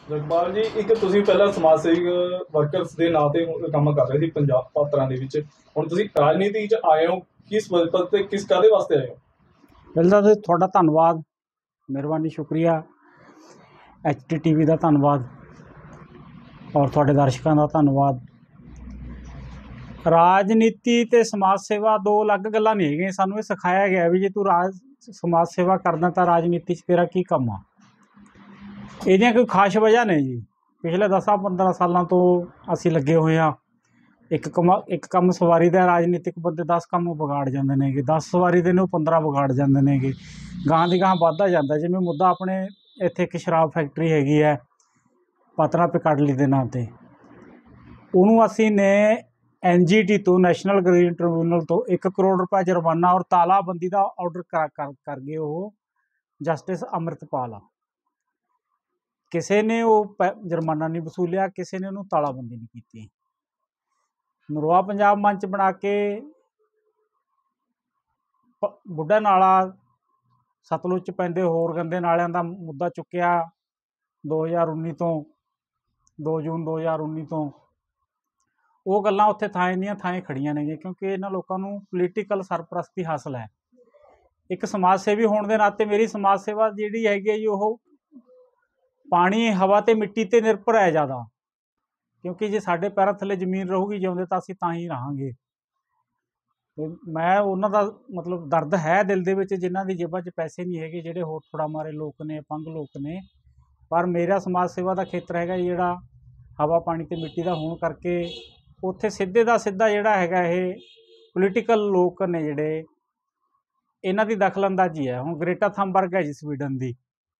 ਜਗਪਾਲ ਜੀ, ਇੱਕ ਤੁਸੀਂ ਪਹਿਲਾਂ ਸਮਾਜ ਸੇਵੀ ਵਰਕਰਸ ਦੇ ਨਾਂ ਤੇ ਕੰਮ ਕਰ ਰਹੇ ਸੀ ਪੰਜਾਬ ਪਾਤਰਾਂ ਦੇ ਵਿੱਚ। ਹੁਣ ਤੁਸੀਂ ਰਾਜਨੀਤੀ 'ਚ ਆਏ ਹੋ, ਕਿਸ ਪਦ ਤੇ ਕਿਸ ਕਾਹਦੇ ਵਾਸਤੇ ਆਏ ਹੋ? ਪਹਿਲਾਂ ਤਾਂ ਤੁਹਾਡਾ ਧੰਨਵਾਦ, ਮਿਹਰਬਾਨੀ, ਸ਼ੁਕਰੀਆ। HTTV ਦਾ ਧੰਨਵਾਦ ਔਰ ਤੁਹਾਡੇ ਦਰਸ਼ਕਾਂ ਦਾ ਧੰਨਵਾਦ। ਰਾਜਨੀਤੀ ਤੇ ਸਮਾਜ ਸੇਵਾ ਦੋ ਅਲੱਗ ਗੱਲਾਂ ਨਹੀਂ ਹੈਗੀਆਂ। ਸਾਨੂੰ ਇਹ ਸਿਖਾਇਆ ਗਿਆ ਵੀ ਜੇ ਤੂੰ ਸਮਾਜ ਸੇਵਾ ਕਰਦਾ ਤਾਂ ਰਾਜਨੀਤੀ 'ਚ ਤੇਰਾ ਕੀ ਕੰਮ ਆ। ਇਹਦੀਆਂ ਕੋਈ ਖਾਸ ਵਜ੍ਹਾ ਨਹੀਂ ਜੀ। ਪਿਛਲੇ 10-15 ਸਾਲਾਂ ਤੋਂ ਅਸੀਂ ਲੱਗੇ ਹੋਏ ਹਾਂ। ਇੱਕ ਕੰਮ ਸਵਾਰੀ ਦਾ, ਰਾਜਨੀਤਿਕ ਬੰਦੇ 10 ਕੰਮ ਵਿਗਾੜ ਜਾਂਦੇ ਨੇਗੇ। 10 ਸਵਾਰੀ ਦੇ ਨੇ, ਉਹ 15 ਵਿਗਾੜ ਜਾਂਦੇ ਨੇਗੇ। ਗਾਂ ਦੀ ਗਾਂ ਵੱਧਦਾ ਜਾਂਦਾ। ਜਿਵੇਂ ਮੁੱਦਾ ਆਪਣੇ ਇੱਥੇ ਇੱਕ ਸ਼ਰਾਬ ਫੈਕਟਰੀ ਹੈਗੀ ਹੈ ਪਾਤੜਾ ਪਿਕਾਡਲੀ ਦੇ ਨਾਂ 'ਤੇ, ਉਹਨੂੰ ਅਸੀਂ ਨੇ NGT ਤੋਂ, ਨੈਸ਼ਨਲ ਗ੍ਰੀਨ ਟ੍ਰਿਬਿਊਨਲ ਤੋਂ 1 ਕਰੋੜ ਰੁਪਏ ਜੁਰਮਾਨਾ ਔਰ ਤਾਲਾਬੰਦੀ ਦਾ ਆਰਡਰ ਕਰ ਗਏ ਉਹ ਜਸਟਿਸ ਅੰਮ੍ਰਿਤਪਾਲ ਆ। ਕਿਸੇ ਨੇ ਉਹ ਜੁਰਮਾਨਾ ਨਹੀਂ ਵਸੂਲਿਆ, ਕਿਸੇ ਨੇ ਉਹਨੂੰ ਤਾਲਾਬੰਦੀ ਨਹੀਂ ਕੀਤੀ। ਨਰੋਆ ਪੰਜਾਬ ਮੰਚ ਬਣਾ ਕੇ ਬੁੱਢਾ ਨਾਲਾ, ਸਤਲੁਜ 'ਚ ਪੈਂਦੇ ਹੋਰ ਗੰਦੇ ਨਾਲਿਆਂ ਦਾ ਮੁੱਦਾ ਚੁੱਕਿਆ 2019 ਤੋਂ, 2 ਜੂਨ 2019 ਤੋਂ। ਉਹ ਗੱਲਾਂ ਉੱਥੇ ਥਾਂ ਦੀਆਂ ਥਾਂ ਖੜੀਆਂ ਨੇਗੀਆਂ, ਕਿਉਂਕਿ ਇਹਨਾਂ ਲੋਕਾਂ ਨੂੰ ਪੋਲੀਟੀਕਲ ਸਰਪ੍ਰਸਤੀ ਹਾਸਲ ਹੈ। ਇੱਕ ਸਮਾਜ ਸੇਵੀ ਹੋਣ ਦੇ ਨਾਤੇ ਮੇਰੀ ਸਮਾਜ ਸੇਵਾ ਜਿਹੜੀ ਹੈਗੀ ਹੈ ਜੀ, ਉਹ ਪਾਣੀ, ਹਵਾ ਅਤੇ ਮਿੱਟੀ 'ਤੇ ਨਿਰਭਰ ਹੈ ਜ਼ਿਆਦਾ। ਕਿਉਂਕਿ ਜੇ ਸਾਡੇ ਪੈਰਾਂ ਥੱਲੇ ਜ਼ਮੀਨ ਰਹੂਗੀ ਜਿਉਂਦੇ ਤਾਂ ਅਸੀਂ ਤਾਂ ਹੀ ਰਹਾਂਗੇ। ਅਤੇ ਮੈਂ ਉਹਨਾਂ ਦਾ ਮਤਲਬ ਦਰਦ ਹੈ ਦਿਲ ਦੇ ਵਿੱਚ, ਜਿਨ੍ਹਾਂ ਦੀ ਜੇਬਾਂ 'ਚ ਪੈਸੇ ਨਹੀਂ ਹੈਗੇ, ਜਿਹੜੇ ਹੋਰ ਥੋੜ੍ਹਾ ਮਾਰੇ ਲੋਕ ਨੇ, ਅਪੰਗ ਲੋਕ ਨੇ। ਪਰ ਮੇਰਾ ਸਮਾਜ ਸੇਵਾ ਦਾ ਖੇਤਰ ਹੈਗਾ ਜਿਹੜਾ ਹਵਾ, ਪਾਣੀ ਅਤੇ ਮਿੱਟੀ ਦਾ ਹੋਣ ਕਰਕੇ ਉੱਥੇ ਸਿੱਧੇ ਦਾ ਸਿੱਧਾ ਜਿਹੜਾ ਹੈਗਾ ਇਹ ਪੋਲੀਟੀਕਲ ਲੋਕ ਨੇ ਜਿਹੜੇ, ਇਹਨਾਂ ਦੀ ਦਖਲਅੰਦਾਜ਼ੀ ਹੈ। ਹੁਣ ਗ੍ਰੇਟਾ ਥੰਬਰਗ ਹੈ ਜੀ ਸਵੀਡਨ ਦੀ।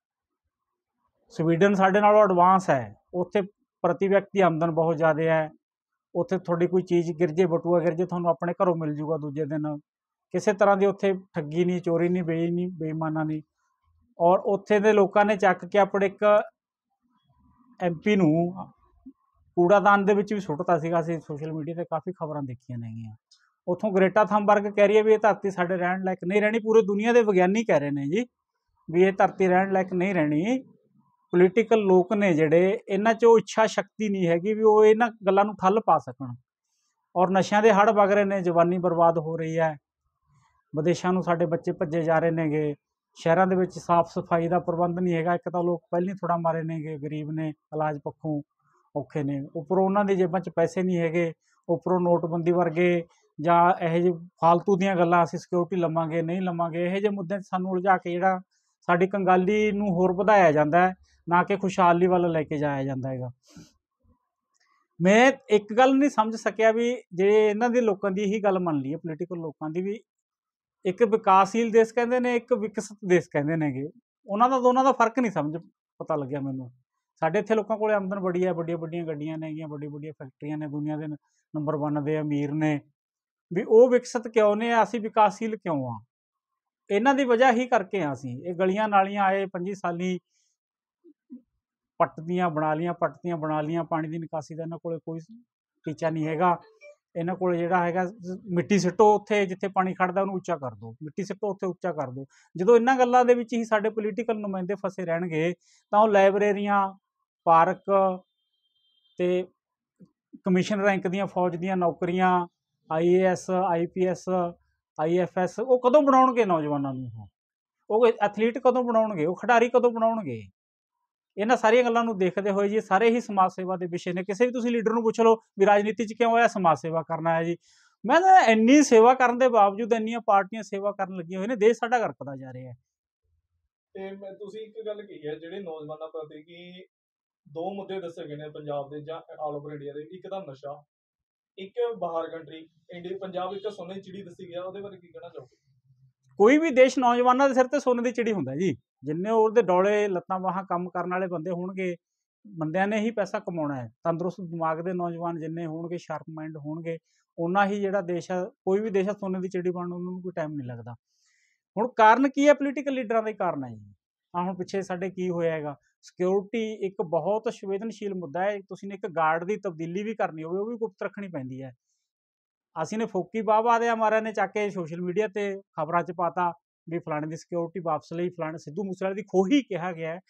ਸਵੀਡਨ ਸਾਡੇ ਨਾਲੋਂ ਐਡਵਾਂਸ ਹੈ। ਉੱਥੇ ਪ੍ਰਤੀ ਵਿਅਕਤੀ ਆਮਦਨ ਬਹੁਤ ਜ਼ਿਆਦਾ ਹੈ। ਉੱਥੇ ਤੁਹਾਡੀ ਕੋਈ ਚੀਜ਼ ਗਿਰ ਜੇ, ਬਟੂਆ ਗਿਰ ਜੇ, ਤੁਹਾਨੂੰ ਆਪਣੇ ਘਰੋਂ ਮਿਲ ਜੂਗਾ ਦੂਜੇ ਦਿਨ। ਕਿਸੇ ਤਰ੍ਹਾਂ ਦੀ ਉੱਥੇ ਠੱਗੀ ਨਹੀਂ, ਚੋਰੀ ਨਹੀਂ, ਬੇਈਮਾਨਾ ਨਹੀਂ। ਔਰ ਉੱਥੇ ਦੇ ਲੋਕਾਂ ਨੇ ਚੱਕ ਕੇ ਆਪਣੇ ਇੱਕ MP ਨੂੰ ਕੂੜਾਦਾਨ ਦੇ ਵਿੱਚ ਵੀ ਸੁੱਟਤਾ ਸੀਗਾ। ਅਸੀਂ ਸੋਸ਼ਲ ਮੀਡੀਆ 'ਤੇ ਕਾਫੀ ਖਬਰਾਂ ਦੇਖੀਆਂ ਨੇਗੀਆਂ। ਉੱਥੋਂ ਗ੍ਰੇਟਾ ਥੰਬਰਗ ਕਹਿ ਰਹੀ ਹੈ ਵੀ ਇਹ ਧਰਤੀ ਸਾਡੇ ਰਹਿਣ ਲਾਇਕ ਨਹੀਂ ਰਹਿਣੀ। ਪੂਰੇ ਦੁਨੀਆ ਦੇ ਵਿਗਿਆਨੀ ਕਹਿ ਰਹੇ ਨੇ ਜੀ ਵੀ ਇਹ ਧਰਤੀ ਰਹਿਣ ਲਾਇਕ ਨਹੀਂ ਰਹਿਣੀ। ਪੋਲੀਟੀਕਲ ਲੋਕ ਨੇ ਜਿਹੜੇ, ਇਹਨਾਂ 'ਚ ਉਹ ਇੱਛਾ ਸ਼ਕਤੀ ਨਹੀਂ ਹੈਗੀ ਵੀ ਉਹ ਇਹਨਾਂ ਗੱਲਾਂ ਨੂੰ ਠੱਲ ਪਾ ਸਕਣ। ਔਰ ਨਸ਼ਿਆਂ ਦੇ ਹੜ੍ਹ ਵਗ ਰਹੇ ਨੇ, ਜਵਾਨੀ ਬਰਬਾਦ ਹੋ ਰਹੀ ਹੈ, ਵਿਦੇਸ਼ਾਂ ਨੂੰ ਸਾਡੇ ਬੱਚੇ ਭੱਜੇ ਜਾ ਰਹੇ ਨੇਗੇ। ਸ਼ਹਿਰਾਂ ਦੇ ਵਿੱਚ ਸਾਫ਼ ਸਫਾਈ ਦਾ ਪ੍ਰਬੰਧ ਨਹੀਂ ਹੈਗਾ। ਇੱਕ ਤਾਂ ਲੋਕ ਪਹਿਲਾਂ ਹੀ ਥੋੜ੍ਹਾ ਮਾਰੇ ਨੇਗੇ, ਗਰੀਬ ਨੇ, ਇਲਾਜ ਪੱਖੋਂ ਔਖੇ ਨੇ। ਉੱਪਰੋਂ ਉਹਨਾਂ ਦੀ ਜੇਬਾਂ 'ਚ ਪੈਸੇ ਨਹੀਂ ਹੈਗੇ। ਉੱਪਰੋਂ ਨੋਟਬੰਦੀ ਵਰਗੇ ਜਾਂ ਇਹੋ ਜਿਹੇ ਫਾਲਤੂ ਦੀਆਂ ਗੱਲਾਂ, ਅਸੀਂ ਸਿਕਿਉਰਿਟੀ ਲਵਾਂਗੇ ਨਹੀਂ ਲਵਾਂਗੇ, ਇਹੋ ਜਿਹੇ ਮੁੱਦਿਆਂ 'ਚ ਸਾਨੂੰ ਉਲਝਾ ਕੇ ਜਿਹੜਾ ਸਾਡੀ ਕੰਗਾਲੀ ਨੂੰ ਹੋਰ ਵਧਾਇਆ ਜਾਂਦਾ ਹੈ, ਨਾ ਕਿ ਖੁਸ਼ਹਾਲੀ ਵੱਲ ਲੈ ਕੇ ਜਾਇਆ ਜਾਂਦਾ ਹੈਗਾ। ਮੈਂ ਇੱਕ ਗੱਲ ਨਹੀਂ ਸਮਝ ਸਕਿਆ ਵੀ ਜੇ ਇਹਨਾਂ ਦੇ ਲੋਕਾਂ ਦੀ ਇਹੀ ਗੱਲ ਮੰਨ ਲਈਏ, ਪੋਲੀਟੀਕਲ ਲੋਕਾਂ ਦੀ, ਵੀ ਇੱਕ ਵਿਕਾਸਸ਼ੀਲ ਦੇਸ਼ ਕਹਿੰਦੇ ਨੇ, ਇੱਕ ਵਿਕਸਿਤ ਦੇਸ਼ ਕਹਿੰਦੇ ਨੇਗੇ, ਉਹਨਾਂ ਦਾ ਦੋਨਾਂ ਦਾ ਫਰਕ ਨਹੀਂ ਸਮਝ ਪਤਾ ਲੱਗਿਆ ਮੈਨੂੰ। ਸਾਡੇ ਇੱਥੇ ਲੋਕਾਂ ਕੋਲ ਆਮਦਨ ਬੜੀ ਹੈ, ਵੱਡੀਆਂ ਵੱਡੀਆਂ ਗੱਡੀਆਂ ਨੇਗੀਆਂ, ਵੱਡੀਆਂ ਵੱਡੀਆਂ ਫੈਕਟਰੀਆਂ ਨੇ, ਦੁਨੀਆ ਦੇ ਨੰਬਰ 1 ਦੇ ਅਮੀਰ ਨੇ। ਵੀ ਉਹ ਵਿਕਸਿਤ ਕਿਉਂ ਨੇ, ਅਸੀਂ ਵਿਕਾਸਸ਼ੀਲ ਕਿਉਂ ਆ? ਇਹਨਾਂ ਦੀ ਵਜ੍ਹਾ ਹੀ ਕਰਕੇ ਆ ਅਸੀਂ। ਇਹ ਗਲੀਆਂ ਨਾਲੀਆਂ ਆਏ 25 ਸਾਲੀ ਪੱਟਦੀਆਂ ਬਣਾ ਲੀਆਂ। ਪਾਣੀ ਦੀ ਨਿਕਾਸੀ ਦਾ ਇਹਨਾਂ ਕੋਲ ਕੋਈ ਟੀਚਾ ਨਹੀਂ ਹੈਗਾ। ਇਹਨਾਂ ਕੋਲ ਜਿਹੜਾ ਹੈਗਾ, ਮਿੱਟੀ ਸਿੱਟੋ ਉੱਥੇ ਜਿੱਥੇ ਪਾਣੀ ਖੜਦਾ, ਉਹਨੂੰ ਉੱਚਾ ਕਰ ਦਿਓ, ਮਿੱਟੀ ਸਿੱਟੋ ਉੱਥੇ ਉੱਚਾ ਕਰ ਦਿਓ। ਜਦੋਂ ਇਹਨਾਂ ਗੱਲਾਂ ਦੇ ਵਿੱਚ ਹੀ ਸਾਡੇ ਪੋਲੀਟੀਕਲ ਨੁਮਾਇੰਦੇ ਫਸੇ ਰਹਿਣਗੇ ਤਾਂ ਉਹ ਲਾਇਬ੍ਰੇਰੀਆਂ, ਪਾਰਕ ਅਤੇ ਕਮਿਸ਼ਨ ਰੈਂਕ ਦੀਆਂ ਫੌਜ ਦੀਆਂ ਨੌਕਰੀਆਂ, IAS, IPS, IFS ਉਹ ਕਦੋਂ ਬਣਾਉਣਗੇ ਨੌਜਵਾਨਾਂ ਨੂੰ? ਉਹ ਐਥਲੀਟ ਕਦੋਂ ਬਣਾਉਣਗੇ? ਉਹ ਖਿਡਾਰੀ ਕਦੋਂ ਬਣਾਉਣਗੇ? ਇਹਨਾਂ ਸਾਰੀਆਂ ਗੱਲਾਂ ਨੂੰ ਦੇਖਦੇ ਹੋਏ ਜੀ, ਸਾਰੇ ਹੀ ਸਮਾਜ ਸੇਵਾ ਦੇ ਵਿਸ਼ੇ ਨੇ। ਕਿਸੇ ਵੀ ਤੁਸੀਂ ਲੀਡਰ ਨੂੰ ਪੁੱਛ ਲਓ ਵੀ ਰਾਜਨੀਤੀ 'ਚ ਕਿਉਂ ਆਇਆ? ਸਮਾਜ ਸੇਵਾ ਕਰਨਾ ਹੈ ਜੀ। ਮੈਂ ਤਾਂ ਇੰਨੀ ਸੇਵਾ ਕਰਨ ਦੇ ਬਾਵਜੂਦ, ਇੰਨੀਆਂ ਪਾਰਟੀਆਂ ਸੇਵਾ ਕਰਨ ਲੱਗੀਆਂ ਹੋਈਆਂ ਨੇ, ਦੇਸ਼ ਸਾਡਾ ਗਰਕਦਾ ਜਾ ਰਿਹਾ ਹੈ। ਤੇ ਤੁਸੀਂ ਇੱਕ ਗੱਲ ਕਹੀ ਹੈ ਜਿਹੜੇ ਨੌਜਵਾਨਾਂ ਪ੍ਰਤੀ, ਕਿ 2 ਮੁੱਦੇ ਦੱਸੇ ਗਏ ਨੇ ਪੰਜਾਬ ਦੇ ਜਾਂ ਆਲ ਓਵਰ ਇੰਡੀਆ ਦੇ। ਇੱਕ ਤਾਂ ਨਸ਼ਾ, ਇੱਕ ਬਾਹਰ ਕੰਟਰੀ। ਪੰਜਾਬ ਇੱਕ ਸੋਨੇ ਦੀ ਚਿੜੀ ਦੱਸੀ ਗਿਆ, ਉਹਦੇ ਬਾਰੇ ਕੀ ਕਹਿਣਾ ਚਾਹੋਗੇ? ਕੋਈ ਵੀ ਦੇਸ਼ ਨੌਜਵਾਨਾਂ ਦੇ ਸਿਰ ਤੇ ਸੋਨੇ ਦੀ ਚਿੜੀ ਹੁੰਦਾ ਜੀ। ਜਿੰਨੇ ਉਹਦੇ ਡੋਲੇ ਲੱਤਾਂ ਬਾਹਾਂ ਕੰਮ ਕਰਨ ਵਾਲੇ ਬੰਦੇ ਹੋਣਗੇ, ਬੰਦਿਆਂ ਨੇ ਹੀ ਪੈਸਾ ਕਮਾਉਣਾ ਹੈ। ਤੰਦਰੁਸਤ ਦਿਮਾਗ ਦੇ ਨੌਜਵਾਨ ਜਿੰਨੇ ਹੋਣਗੇ, ਸ਼ਾਰਪ ਮਾਈਂਡ ਹੋਣਗੇ, ਓਨਾ ਹੀ ਜਿਹੜਾ ਦੇਸ਼ ਹੈ, ਕੋਈ ਵੀ ਦੇਸ਼ ਹੈ, ਸੋਨੇ ਦੀ ਚਿੜੀ ਬਣਨ ਨੂੰ ਉਹਨਾਂ ਨੂੰ ਕੋਈ ਟਾਈਮ ਨਹੀਂ ਲੱਗਦਾ। ਹੁਣ ਕਾਰਨ ਕੀ ਹੈ? ਪੋਲੀਟੀਕਲ ਲੀਡਰਾਂ ਦਾ ਹੀ ਕਾਰਨ ਹੈ ਜੀ। ਹੁਣ ਪਿੱਛੇ ਸਾਡੇ ਕੀ ਹੋਇਆ ਹੈਗਾ? ਸਿਕਿਉਰਿਟੀ ਇੱਕ ਬਹੁਤ ਸੰਵੇਦਨਸ਼ੀਲ ਮੁੱਦਾ ਹੈ। ਤੁਸੀਂ ਨੇ ਇੱਕ ਗਾਰਡ ਦੀ ਤਬਦੀਲੀ ਵੀ ਕਰਨੀ ਹੋਵੇ, ਉਹ ਵੀ ਗੁਪਤ ਰੱਖਣੀ ਪੈਂਦੀ ਹੈ। ਅਸੀਂ ਨੇ ਫੋਕੀ ਵਾਹ ਦਿਆ, ਮਾਰਿਆਂ ਨੇ ਚੱਕ ਕੇ ਸੋਸ਼ਲ ਮੀਡੀਆ 'ਤੇ ਖਬਰਾਂ 'ਚ ਪਾਤਾ ਵੀ ਫਲਾਣੇ ਦੀ ਸਿਕਿਉਰਿਟੀ ਵਾਪਸ ਲਈ, ਫਲਾਣੇ ਸਿੱਧੂ ਮੂਸੇਵਾਲੇ ਦੀ ਖੋਹੀ ਕਿਹਾ ਗਿਆ ਹੈ।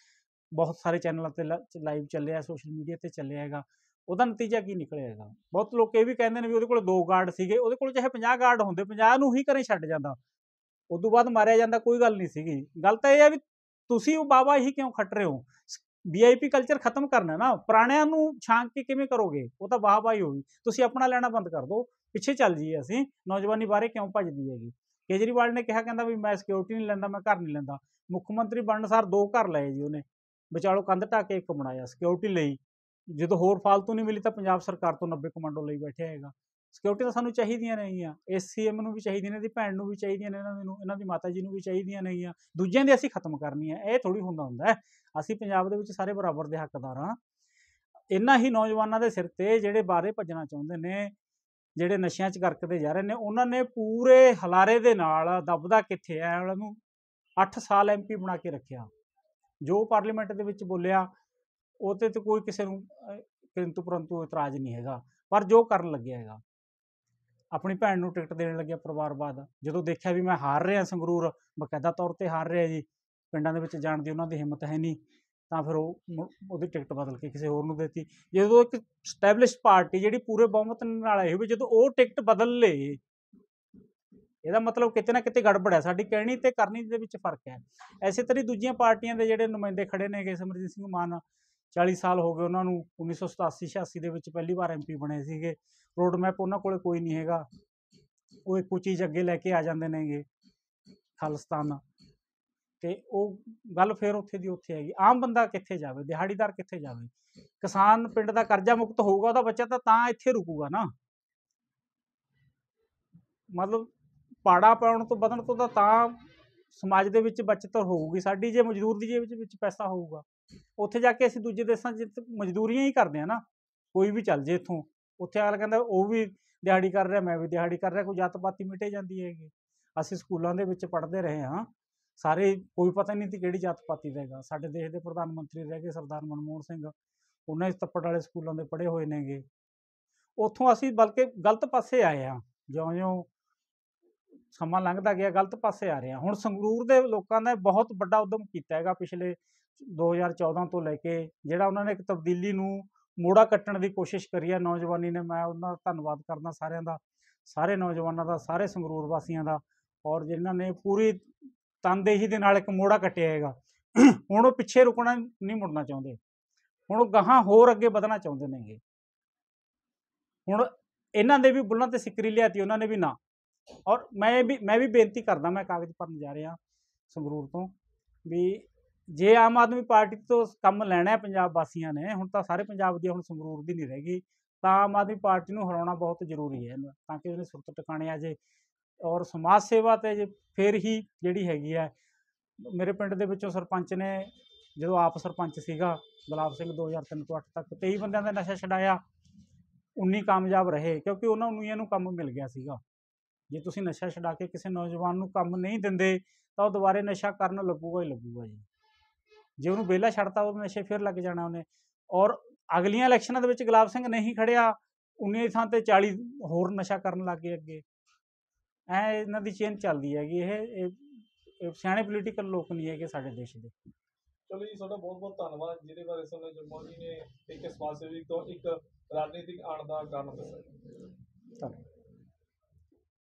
ਬਹੁਤ ਸਾਰੇ ਚੈਨਲਾਂ ਤੇ ਲਾਈਵ ਚੱਲਿਆ, ਸੋਸ਼ਲ ਮੀਡੀਆ ਤੇ ਚੱਲਿਆ ਹੈਗਾ। ਉਹਦਾ ਨਤੀਜਾ ਕੀ ਨਿਕਲਿਆ ਹੈਗਾ? ਬਹੁਤ ਲੋਕ ਇਹ ਵੀ ਕਹਿੰਦੇ ਨੇ ਵੀ ਉਹਦੇ ਕੋਲ 2 ਗਾਰਡ ਸੀਗੇ, ਉਹਦੇ ਕੋਲ ਚਾਹੇ 50 ਗਾਰਡ ਹੁੰਦੇ, 50 ਨੂੰ ਹੀ ਘਰੇ ਛੱਡ ਜਾਂਦਾ, ਉਦੋਂ ਬਾਅਦ ਮਾਰਿਆ ਜਾਂਦਾ, ਕੋਈ ਗੱਲ ਨਹੀਂ ਸੀਗੀ। ਗੱਲ ਤਾਂ ਇਹ ਹੈ ਵੀ ਤੁਸੀਂ ਉਹ ਬਾਬਾ ਹੀ ਕਿਉਂ ਖੱਟ ਰਹੇ ਹੋ? VIP ਕਲਚਰ ਖਤਮ ਕਰਨਾ ਨਾ, ਪੁਰਾਣਿਆਂ ਨੂੰ ਛਾਂਕ ਕੇ ਕਿਵੇਂ ਕਰੋਗੇ? ਉਹ ਤਾਂ ਵਾਹਵਾਹੀ ਹੋਗੀ। ਤੁਸੀਂ ਆਪਣਾ ਲੈਣਾ ਬੰਦ ਕਰ ਦਿਓ, ਪਿੱਛੇ ਚੱਲ ਜਾਈਏ ਅਸੀਂ। ਨੌਜਵਾਨੀ ਬਾਰੇ ਕਿਉਂ ਭੱਜਦੀ ਹੈਗੀ? ਕੇਜਰੀਵਾਲ ਨੇ ਕਿਹਾ, ਕਹਿੰਦਾ ਵੀ ਮੈਂ ਸਿਕਿਉਰਿਟੀ ਨਹੀਂ ਲੈਂਦਾ, ਮੈਂ ਘਰ ਨਹੀਂ ਲੈਂਦਾ। ਮੁੱਖ ਮੰਤਰੀ ਬਣਨ ਸਾਰ 2 ਘਰ ਲਏ ਜੀ ਉਹਨੇ, ਵਿਚਾਲੋਂ ਕੰਧ ਢਾਹ ਕੇ 1 ਬਣਾਇਆ ਸਿਕਿਉਰਿਟੀ ਲਈ। ਜਦੋਂ ਹੋਰ ਫਾਲਤੂ ਨਹੀਂ ਮਿਲੀ ਤਾਂ ਪੰਜਾਬ ਸਰਕਾਰ ਤੋਂ 90 ਕਮਾਂਡੋ ਲਈ ਬੈਠਿਆ ਹੈਗਾ। ਸਿਕਿਉਰਿਟੀ ਤਾਂ ਸਾਨੂੰ ਚਾਹੀਦੀਆਂ ਨੇਗੀਆਂ, ਇਸ CM ਨੂੰ ਵੀ ਚਾਹੀਦੀਆਂ ਨੇ, ਇਹਦੀ ਭੈਣ ਨੂੰ ਵੀ ਚਾਹੀਦੀਆਂ ਨੇ, ਇਹਨਾਂ ਦੀ ਮਾਤਾ ਜੀ ਨੂੰ ਵੀ ਚਾਹੀਦੀਆਂ ਨੇਗੀਆਂ। ਦੂਜਿਆਂ ਦੀ ਅਸੀਂ ਖਤਮ ਕਰਨੀ ਹੈ, ਇਹ ਥੋੜ੍ਹੀ ਹੁੰਦਾ। ਅਸੀਂ ਪੰਜਾਬ ਦੇ ਵਿੱਚ ਸਾਰੇ ਬਰਾਬਰ ਦੇ ਹੱਕਦਾਰ ਹਾਂ। ਇਹਨਾਂ ਹੀ ਨੌਜਵਾਨਾਂ ਦੇ ਸਿਰ ਤੇ ਜਿਹੜੇ ਬਾਹਰੇ ਭੱਜਣਾ ਚਾਹੁੰਦੇ ਨੇ, ਜਿਹੜੇ ਨਸ਼ਿਆਂ 'ਚ ਗਰਕਦੇ ਜਾ ਰਹੇ ਨੇ, ਉਹਨਾਂ ਨੇ ਪੂਰੇ ਹਲਾਰੇ ਦੇ ਨਾਲ ਦੱਬਦਾ ਕਿੱਥੇ ਹੈ, ਉਹਨਾਂ ਨੂੰ 8 ਸਾਲ MP ਬਣਾ ਕੇ ਰੱਖਿਆ। ਜੋ ਪਾਰਲੀਮੈਂਟ ਦੇ ਵਿੱਚ ਬੋਲਿਆ ਉਹਦੇ ਤੇ ਕੋਈ ਕਿਸੇ ਨੂੰ ਕਿੰਤੂ ਪਰੰਤੂ ਇਤਰਾਜ਼ ਨਹੀਂ ਹੈਗਾ, ਪਰ ਜੋ ਕਰਨ ਲੱਗਿਆ ਹੈਗਾ, ਆਪਣੀ ਭੈਣ ਨੂੰ ਟਿਕਟ ਦੇਣ ਲੱਗਿਆ ਪਰਿਵਾਰਵਾਦ। ਜਦੋਂ ਦੇਖਿਆ ਵੀ ਮੈਂ ਹਾਰ ਰਿਹਾ ਸੰਗਰੂਰ, ਬਕਾਇਦਾ ਤੌਰ ਤੇ ਹਾਰ ਰਿਹਾ ਜੀ, ਪਿੰਡਾਂ ਦੇ ਵਿੱਚ ਜਾਣ ਦੀ ਉਹਨਾਂ ਦੀ ਹਿੰਮਤ ਹੈ ਨਹੀਂ, ਤਾਂ ਫਿਰ ਉਹਦੀ ਟਿਕਟ ਬਦਲ ਕੇ ਕਿਸੇ ਹੋਰ ਨੂੰ ਦੇਤੀ। ਜਦੋਂ ਇੱਕ ਸਟੈਬਲਿਸ਼ਡ ਪਾਰਟੀ ਜਿਹੜੀ ਪੂਰੇ ਬਹੁਮਤ ਨਾਲ ਆਈ ਹੋਵੇ, ਜਦੋਂ ਉਹ ਟਿਕਟ ਬਦਲ ਲੇ, ਇਹਦਾ ਮਤਲਬ ਕਿਤੇ ਨਾ ਕਿਤੇ ਗੜਬੜ ਹੈ। ਸਾਡੀ ਕਹਿਣੀ ਤੇ ਕਰਨੀ ਦੇ ਵਿੱਚ ਫਰਕ ਹੈ। ਐਸੇ ਤਰ੍ਹਾਂ ਦੂਜੀਆਂ ਪਾਰਟੀਆਂ ਦੇ ਜਿਹੜੇ ਨੁਮਾਇੰਦੇ ਖੜੇ ਨੇਗੇ, ਸਿਮਰਜੀਤ ਸਿੰਘ ਮਾਨ 40 ਸਾਲ ਹੋ ਗਏ ਉਹਨਾਂ ਨੂੰ, 1987-86 ਦੇ ਵਿੱਚ ਪਹਿਲੀ ਵਾਰ MP ਬਣੇ ਸੀਗੇ। ਰੋਡ ਮੈਪ ਉਹਨਾਂ ਕੋਲ ਕੋਈ ਨਹੀਂ ਹੈਗਾ, ਉਹ ਇੱਕੋ ਚੀਜ਼ ਅੱਗੇ ਲੈ ਕੇ ਆ ਜਾਂਦੇ ਨੇਗੇ, ਖਾਲਿਸਤਾਨ। ਤੇ ਉਹ ਗੱਲ ਫਿਰ ਉੱਥੇ ਦੀ ਉੱਥੇ ਹੈਗੀ। ਆਮ ਬੰਦਾ ਕਿੱਥੇ ਜਾਵੇ, ਦਿਹਾੜੀਦਾਰ ਕਿੱਥੇ ਜਾਵੇ? ਕਿਸਾਨ ਪਿੰਡ ਦਾ ਕਰਜ਼ਾ ਮੁਕਤ ਹੋਊਗਾ, ਉਹਦਾ ਬੱਚਾ ਤਾਂ ਇੱਥੇ ਰੁਕੂਗਾ ਨਾ। ਮਤਲਬ ਪਾੜਾ ਪਾਉਣ ਤੋਂ ਵਧਣ ਤੋਂ ਤਾਂ ਸਮਾਜ ਦੇ ਵਿੱਚ ਬੱਚਤ ਹੋਊਗੀ ਸਾਡੀ, ਜੇ ਮਜ਼ਦੂਰ ਦੀ ਜੇਬ ਵਿੱਚ ਪੈਸਾ ਹੋਊਗਾ। ਉੱਥੇ ਜਾ ਕੇ ਅਸੀਂ ਦੂਜੇ ਦੇਸ਼ਾਂ 'ਚ ਮਜ਼ਦੂਰੀਆਂ ਹੀ ਕਰਦੇ ਹਾਂ ਨਾ। ਕੋਈ ਵੀ ਚੱਲ ਜੇ ਇੱਥੋਂ, ਉੱਥੇ ਅਗਲਾ ਕਹਿੰਦਾ ਉਹ ਵੀ ਦਿਹਾੜੀ ਕਰ ਰਿਹਾ, ਮੈਂ ਵੀ ਦਿਹਾੜੀ ਕਰ ਰਿਹਾ, ਕੋਈ ਜਾਤ ਪਾਤੀ ਮਿਟੇ ਜਾਂਦੀ ਹੈਗੀ। ਅਸੀਂ ਸਕੂਲਾਂ ਦੇ ਵਿੱਚ ਪੜ੍ਹਦੇ ਰਹੇ ਹਾਂ ਸਾਰੇ, ਕੋਈ ਪਤਾ ਨਹੀਂ ਸੀ ਕਿਹੜੀ ਜਾਤ ਪਾਤੀ ਦਾ ਹੈਗਾ। ਸਾਡੇ ਦੇਸ਼ ਦੇ ਪ੍ਰਧਾਨ ਮੰਤਰੀ ਰਹਿ ਗਏ ਸਰਦਾਰ ਮਨਮੋਹਨ ਸਿੰਘ, ਉਹਨਾਂ ਇਸ ਤੱਪੜ ਵਾਲੇ ਸਕੂਲਾਂ ਦੇ ਪੜ੍ਹੇ ਹੋਏ ਨੇਗੇ। ਉੱਥੋਂ ਅਸੀਂ ਬਲਕਿ ਗਲਤ ਪਾਸੇ ਆਏ ਹਾਂ, ਜਿਉਂ-ਜਿਉਂ ਸਮਾਂ ਲੰਘਦਾ ਗਿਆ ਗਲਤ ਪਾਸੇ ਆ ਰਹੇ ਹਾਂ। ਹੁਣ ਸੰਗਰੂਰ ਦੇ ਲੋਕਾਂ ਨੇ ਬਹੁਤ ਵੱਡਾ ਉਦਮ ਕੀਤਾ ਹੈਗਾ ਪਿਛਲੇ 2014 ਤੋਂ ਲੈ ਕੇ, ਜਿਹੜਾ ਉਹਨਾਂ ਨੇ ਇੱਕ ਤਬਦੀਲੀ ਨੂੰ ਮੋੜਾ ਕੱਟਣ ਦੀ ਕੋਸ਼ਿਸ਼ ਕਰੀ ਹੈ ਨੌਜਵਾਨੀ ਨੇ। ਮੈਂ ਉਹਨਾਂ ਦਾ ਧੰਨਵਾਦ ਕਰਦਾ ਸਾਰਿਆਂ ਦਾ, ਸਾਰੇ ਨੌਜਵਾਨਾਂ ਦਾ, ਸਾਰੇ ਸੰਗਰੂਰ ਵਾਸੀਆਂ ਦਾ, ਔਰ ਜਿਨ੍ਹਾਂ ਨੇ ਪੂਰੀ ਤਨਦੇਹੀ ਦੇ ਨਾਲ ਇੱਕ ਮੋੜਾ ਕੱਟਿਆ ਹੈਗਾ। ਹੁਣ ਉਹ ਪਿੱਛੇ ਰੁਕਣਾ ਨਹੀਂ, ਮੁੜਨਾ ਚਾਹੁੰਦੇ, ਹੁਣ ਉਹ ਗਾਹਾਂ ਹੋਰ ਅੱਗੇ ਵਧਣਾ ਚਾਹੁੰਦੇ ਨੇਗੇ। ਹੁਣ ਇਹਨਾਂ ਦੇ ਵੀ ਬੁੱਲਾਂ ਤੇ ਸਿੱਕਰੀ ਲਿਆਤੀ, ਉਹਨਾਂ ਨੇ ਵੀ ਨਾ। ਔਰ ਮੈਂ ਵੀ ਬੇਨਤੀ ਕਰਦਾ, ਮੈਂ ਕਾਗਜ਼ ਭਰਨ ਜਾ ਰਿਹਾ ਸੰਗਰੂਰ ਤੋਂ, ਵੀ ਜੇ ਆਮ ਆਦਮੀ ਪਾਰਟੀ ਤੋਂ ਕੰਮ ਲੈਣਾ ਹੈ ਪੰਜਾਬ ਵਾਸੀਆਂ ਨੇ, ਹੁਣ ਤਾਂ ਸਾਰੇ ਪੰਜਾਬ ਦੀ, ਹੁਣ ਸੰਗਰੂਰ ਦੀ ਨਹੀਂ ਰਹਿ ਗਈ, ਤਾਂ ਆਮ ਆਦਮੀ ਪਾਰਟੀ ਨੂੰ ਹਰਾਉਣਾ ਬਹੁਤ ਜ਼ਰੂਰੀ ਹੈ, ਤਾਂ ਕਿ ਉਹਨੇ ਸੁਰਤ ਟਿਕਾਣੇ ਆ ਜੇ। ਔਰ ਸਮਾਜ ਸੇਵਾ ਤੇ ਜੇ ਫਿਰ ਹੀ ਜਿਹੜੀ ਹੈਗੀ ਹੈ। ਮੇਰੇ ਪਿੰਡ ਦੇ ਵਿੱਚੋਂ ਸਰਪੰਚ ਨੇ, ਜਦੋਂ ਆਪ ਸਰਪੰਚ ਸੀਗਾ ਗੁਲਾਬ ਸਿੰਘ, 2003 ਤੋਂ 8 ਤੱਕ 23 ਬੰਦਿਆਂ ਦਾ ਨਸ਼ਾ ਛਡਾਇਆ, 19 ਕਾਮਯਾਬ ਰਹੇ, ਕਿਉਂਕਿ ਉਹਨਾਂ 19 ਨੂੰ ਕੰਮ ਮਿਲ ਗਿਆ ਸੀਗਾ। ਜੇ ਤੁਸੀਂ ਨਸ਼ਾ ਛਡਾ ਕੇ ਕਿਸੇ ਨੌਜਵਾਨ ਨੂੰ ਕੰਮ ਨਹੀਂ ਦਿੰਦੇ ਤਾਂ ਉਹ ਦੁਬਾਰੇ ਨਸ਼ਾ ਕਰਨ ਲੱਗੂਗਾ ਹੀ ਲੱਗੂਗਾ ਜੀ। ਜੇ ਉਹਨੂੰ ਵਿਹਲਾ ਛੱਡਤਾ, ਉਹ ਨਸ਼ੇ ਫਿਰ ਲੱਗ ਜਾਣਾ ਉਹਨੇ। ਔਰ ਅਗਲੀਆਂ ਇਲੈਕਸ਼ਨਾਂ ਦੇ ਵਿੱਚ ਗੁਲਾਬ ਸਿੰਘ ਨਹੀਂ ਖੜਿਆ, 19 ਦੀ ਥਾਂ ਤੇ 40 ਹੋਰ ਨਸ਼ਾ ਕਰਨ ਲੱਗ ਗਏ ਅੱਗੇ। ਇਹਨਾਂ ਦੀ ਚੇਨ ਚੱਲਦੀ ਹੈਗੀ। ਇਹ ਸਿਆਣੇ ਪੋਲੀਟੀਕਲ ਲੋਕ ਨਹੀਂ ਹੈਗੇ ਸਾਡੇ ਦੇਸ਼ ਦੇ। ਚਲੋ ਜੀ, ਤੁਹਾਡਾ ਬਹੁਤ ਬਹੁਤ ਧੰਨਵਾਦ, ਜਿਹਦੇ ਬਾਰੇ ਸਾਨੂੰ ਜਰਮਨ ਜੀ ਨੇ ਇੱਕ ਸਮਾਜ ਸੇਵੀ ਤੋਂ ਇੱਕ ਰਾਜਨੀਤਿਕ ਆਉਣ ਦਾ ਕਾਰਨ ਦੱਸਿਆ। ਧੰਨਵਾਦ।